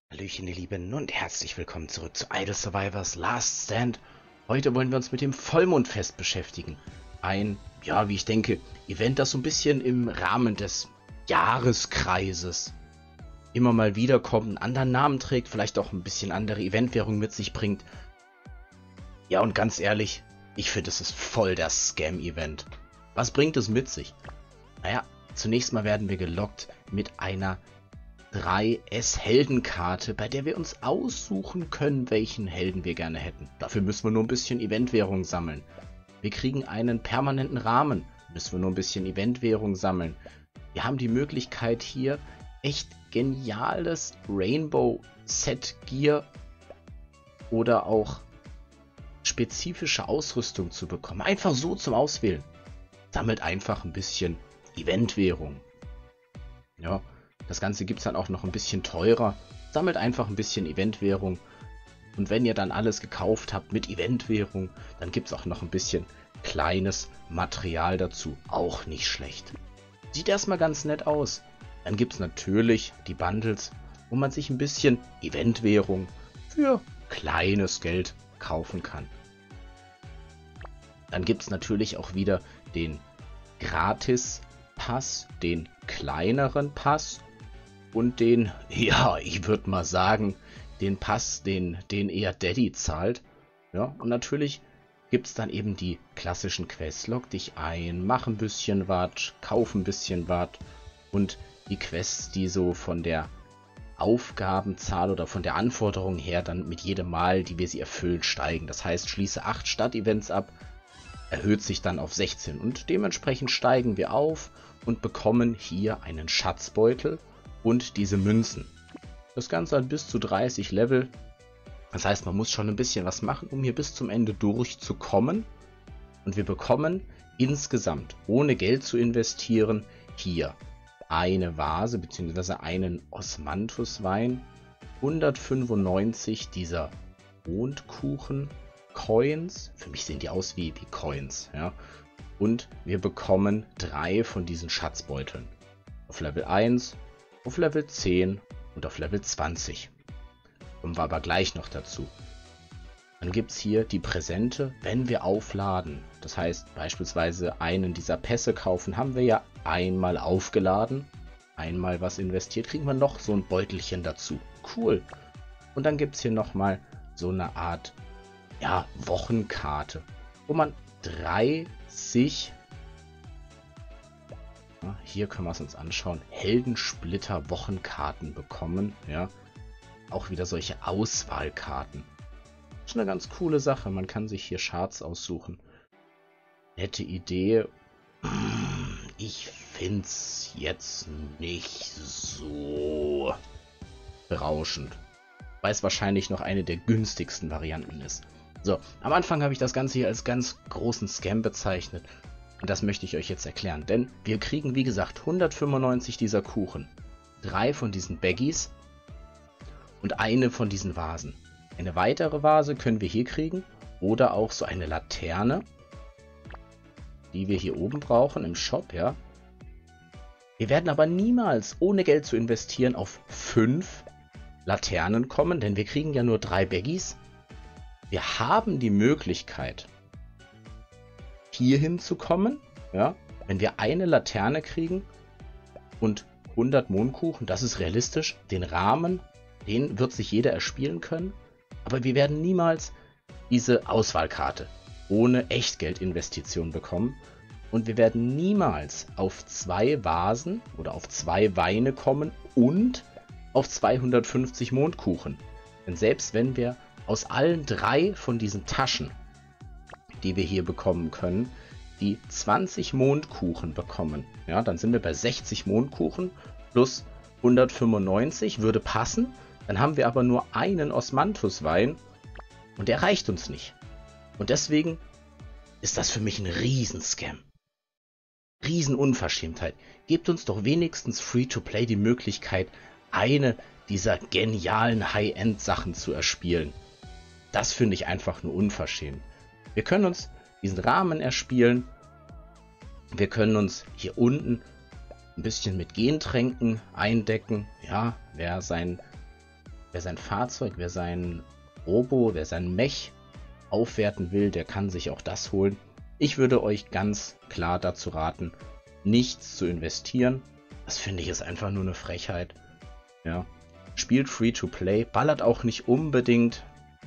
Hallöchen, ihr Lieben, und herzlich willkommen zurück zu Idle Survivors Last Stand. Heute wollen wir uns mit dem Vollmondfest beschäftigen. Ein, ja, wie ich denke, Event, das so ein bisschen im Rahmen des Jahreskreises immer mal wieder kommt, einen anderen Namen trägt, vielleicht auch ein bisschen andere Eventwährung mit sich bringt. Ja, und ganz ehrlich, ich finde, es ist voll das Scam-Event. Was bringt es mit sich? Naja, zunächst mal werden wir gelockt mit einer 3S-Heldenkarte, bei der wir uns aussuchen können, welchen Helden wir gerne hätten. Dafür müssen wir nur ein bisschen Eventwährung sammeln. Wir kriegen einen permanenten Rahmen, müssen wir nur ein bisschen Eventwährung sammeln. Wir haben die Möglichkeit hier echt geniales Rainbow-Set-Gear oder auch spezifische Ausrüstung zu bekommen. Einfach so zum Auswählen. Sammelt einfach ein bisschen Eventwährung. Ja. Das Ganze gibt es dann auch noch ein bisschen teurer. Sammelt einfach ein bisschen Eventwährung. Und wenn ihr dann alles gekauft habt mit Eventwährung, dann gibt es auch noch ein bisschen kleines Material dazu. Auch nicht schlecht. Sieht erstmal ganz nett aus. Dann gibt es natürlich die Bundles, wo man sich ein bisschen Eventwährung für kleines Geld kaufen kann. Dann gibt es natürlich auch wieder den Gratis-Pass, den kleineren Pass. Und den, ja, ich würde mal sagen, den Pass, den eher Daddy zahlt. Ja, und natürlich gibt es dann eben die klassischen Quests. Log dich ein, mach ein bisschen was, kauf ein bisschen was. Und die Quests, die so von der Aufgabenzahl oder von der Anforderung her dann mit jedem Mal, die wir sie erfüllen, steigen. Das heißt, schließe 8 Stadtevents ab, erhöht sich dann auf 16. Und dementsprechend steigen wir auf und bekommen hier einen Schatzbeutel und diese Münzen. Das Ganze hat bis zu 30 Level. Das heißt, man muss schon ein bisschen was machen, um hier bis zum Ende durchzukommen. Und wir bekommen insgesamt, ohne Geld zu investieren, hier eine Vase bzw. einen Osmanthuswein, 195 dieser Mondkuchen-Coins. Für mich sehen die aus wie Coins. Ja? Und wir bekommen 3 von diesen Schatzbeuteln. Auf Level 1, auf Level 10 und auf Level 20. Kommen wir aber gleich noch dazu. Dann gibt es hier die Präsente, wenn wir aufladen. Das heißt, beispielsweise einen dieser Pässe kaufen, haben wir ja einmal aufgeladen, einmal was investiert, kriegen wir noch so ein Beutelchen dazu. Cool. Und dann gibt es hier nochmal so eine Art, ja, Wochenkarte, wo man 30... Hier können wir es uns anschauen. Heldensplitter-Wochenkarten bekommen. Ja, auch wieder solche Auswahlkarten. Das ist eine ganz coole Sache. Man kann sich hier Charts aussuchen. Nette Idee. Ich finde es jetzt nicht so berauschend. Weil es wahrscheinlich noch eine der günstigsten Varianten ist. So, am Anfang habe ich das Ganze hier als ganz großen Scam bezeichnet. Und das möchte ich euch jetzt erklären, denn wir kriegen, wie gesagt, 195 dieser Kuchen, 3 von diesen Baggies und eine von diesen Vasen. Eine weitere Vase können wir hier kriegen oder auch so eine Laterne, die wir hier oben brauchen im Shop, ja. Wir werden aber niemals, ohne Geld zu investieren, auf 5 Laternen kommen, denn wir kriegen ja nur 3 Baggies. Wir haben die Möglichkeit, hier hinzukommen, ja, wenn wir eine Laterne kriegen und 100 Mondkuchen, das ist realistisch, den Rahmen, den wird sich jeder erspielen können, aber wir werden niemals diese Auswahlkarte ohne Echtgeldinvestition bekommen und wir werden niemals auf 2 Vasen oder auf 2 Weine kommen und auf 250 Mondkuchen, denn selbst wenn wir aus allen 3 von diesen Taschen, die wir hier bekommen können, die 20 Mondkuchen bekommen. Ja, dann sind wir bei 60 Mondkuchen plus 195, würde passen. Dann haben wir aber nur einen Osmanthuswein und der reicht uns nicht. Und deswegen ist das für mich ein Riesenscam. Riesenunverschämtheit. Gebt uns doch wenigstens Free-to-Play die Möglichkeit, eine dieser genialen High-End-Sachen zu erspielen. Das finde ich einfach nur unverschämt. Wir können uns diesen Rahmen erspielen. Wir können uns hier unten ein bisschen mit Gentränken eindecken. Ja, wer sein Wer sein Fahrzeug, wer sein Robo, wer sein Mech aufwerten will, der kann sich auch das holen. Ich würde euch ganz klar dazu raten, nichts zu investieren. Das finde ich ist einfach nur eine Frechheit. Ja. Spielt Free-to-Play, ballert auch nicht unbedingt.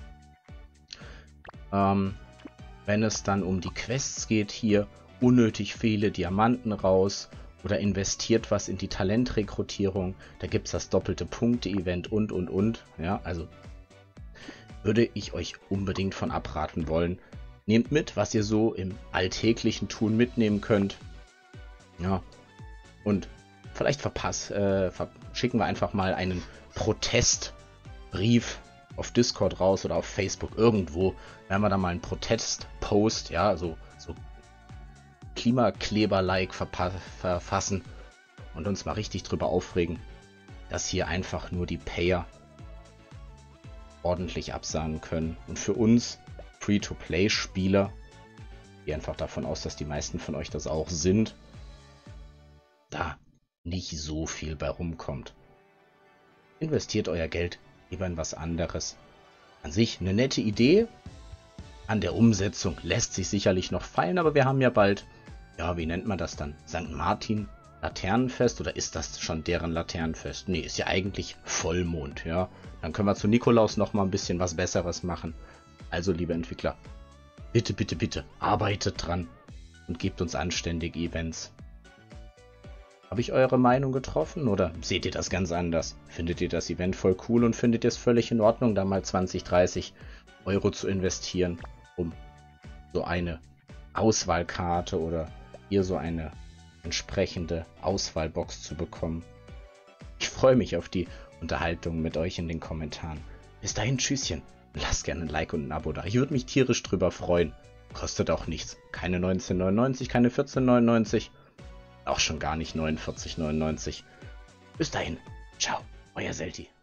Wenn es dann um die Quests geht, hier unnötig viele Diamanten raus oder investiert was in die Talentrekrutierung. Da gibt es das doppelte Punkte-Event und. Ja, also würde ich euch unbedingt von abraten wollen. Nehmt mit, was ihr so im alltäglichen Tun mitnehmen könnt. Ja, und vielleicht schicken wir einfach mal einen Protestbrief auf Discord raus oder auf Facebook irgendwo. Werden wir da mal einen Protestpost, ja, so Klimakleber-like verfassen und uns mal richtig drüber aufregen, dass hier einfach nur die Payer ordentlich absahnen können. Und für uns Free-to-Play-Spieler, ich gehe einfach davon aus, dass die meisten von euch das auch sind, da nicht so viel bei rumkommt. Investiert euer Geld lieber in was anderes. An sich eine nette Idee. An der Umsetzung lässt sich sicherlich noch feilen, aber wir haben ja bald, ja, wie nennt man das dann? St. Martin Laternenfest, oder ist das schon deren Laternenfest? Nee, ist ja eigentlich Vollmond, ja. Dann können wir zu Nikolaus noch mal ein bisschen was Besseres machen. Also, liebe Entwickler, bitte, bitte, bitte, arbeitet dran und gebt uns anständige Events. Habe ich eure Meinung getroffen oder seht ihr das ganz anders? Findet ihr das Event voll cool und findet ihr es völlig in Ordnung, da mal 20, 30 Euro zu investieren, um so eine Auswahlkarte oder hier so eine entsprechende Auswahlbox zu bekommen? Ich freue mich auf die Unterhaltung mit euch in den Kommentaren. Bis dahin, tschüsschen. Lasst gerne ein Like und ein Abo da. Ich würde mich tierisch drüber freuen. Kostet auch nichts. Keine 19,99, keine 14,99. Auch schon gar nicht 49,99. Bis dahin. Ciao, euer Selti.